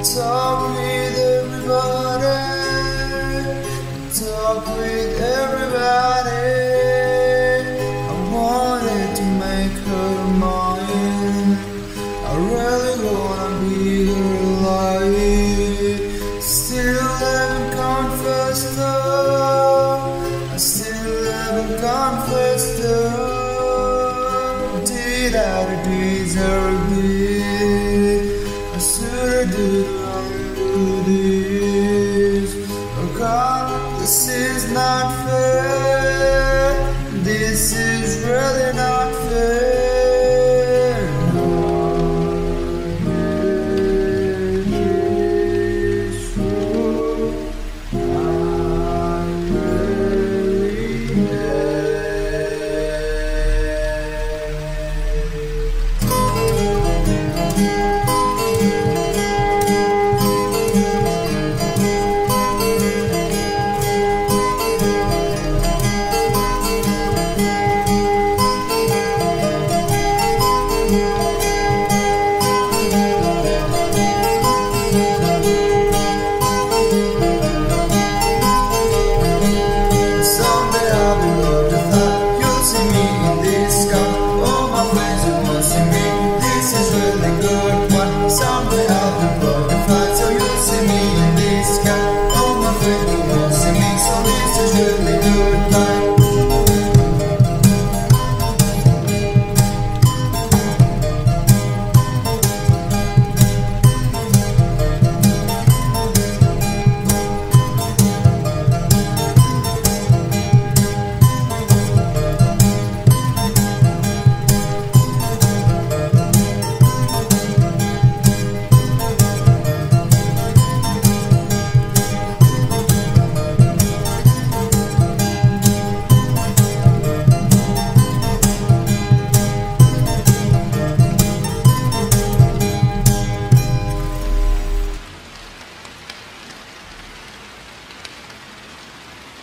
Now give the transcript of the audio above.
Talk with everybody, talk with everybody. I wanted to make her mine. I really wanna be her life. Still haven't confessed her. I still haven't confessed her. Did I deserve it? I should have did this. Oh God, this is not fair. This is really not